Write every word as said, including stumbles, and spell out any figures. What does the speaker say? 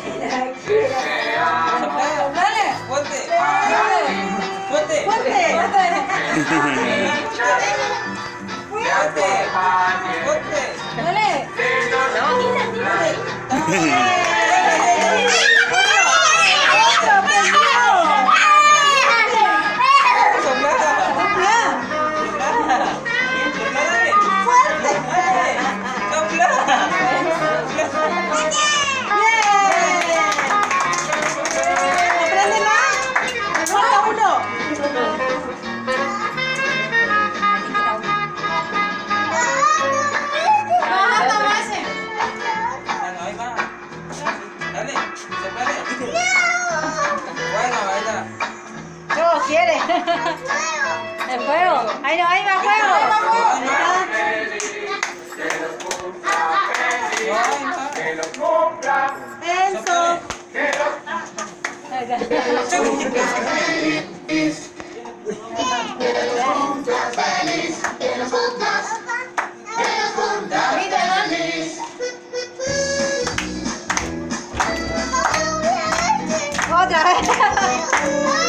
Dale. Ponte. Ponte. Ponte. Ponte. Ponte. Dale. No, quítate. Otro, prendió. Sopla. Sopla. Fuerte. Sopla. Prende más. Me falta uno. Ano, ahí va. Dale, soplale. Bueno, ahí está. No, quiere. El fuego. Ahí no, ahí va fuego. Ahí va fuego. Eso. Ahí está. Otra vez.